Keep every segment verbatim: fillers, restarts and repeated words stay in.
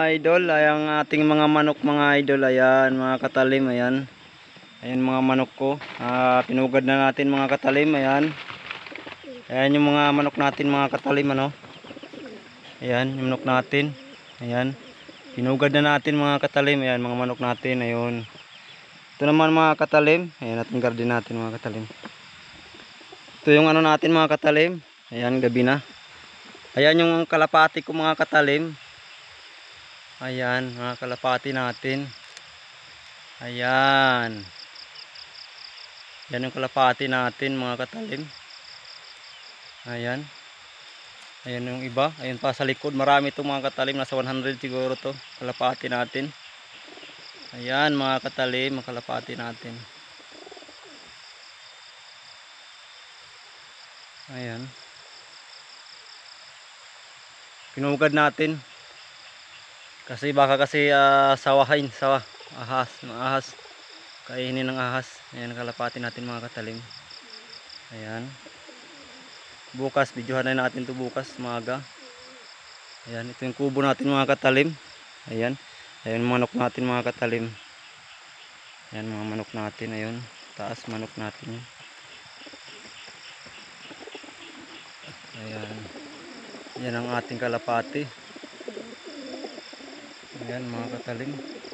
idol, ay ang ating mga manok mga idol, ayan mga katalim, ayan. Ayan mga manok ko, ah, pinugad na natin mga katalim, ayan. Ayan yung mga manok natin mga katalim, ano. Ayan yung manok natin, ayan. Pinugad na natin mga katalim, ayan mga manok natin, ayun. Ito naman mga katalim, ayan natin garden natin mga katalim. Ito yung ano natin mga katalim, ayan gabi na. Ayan yung kalapati ko mga katalim. Ayan mga kalapati natin. Ayan. Yan yung kalapati natin mga katalim. Ayan. Ayan yung iba. Ayan pa sa likod. Marami itong mga katalim. Nasa one hundred siguro to. Kalapati natin. Ayan mga katalim. Mga kalapati natin. Ayan. Pinugad natin. Kasi baka kasi uh, sawahin. Sawa. Ahas. Ahas. Kainin ng ahas. Ayan kalapati natin mga katalim. Ayan. Bukas. Videohan na natin to bukas. Maaga. Ayan. Ito yung kubo natin mga katalim. Ayan. Ayan manok natin mga katalim. Ayan mga manok natin. Ayan. Taas manok natin. Ayan. Ayan ang ating kalapati. Ayan mga katalim.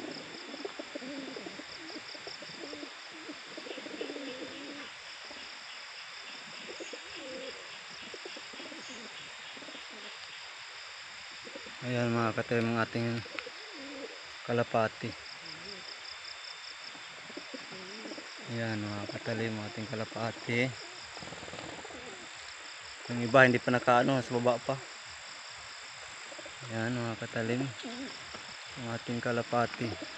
Ayan mga katalim ang ating kalapati. Ayan mga katalim ang ating kalapati. Yung iba hindi pa nakaano, sa baba pa. Ayan mga katalim ang ating kalapati.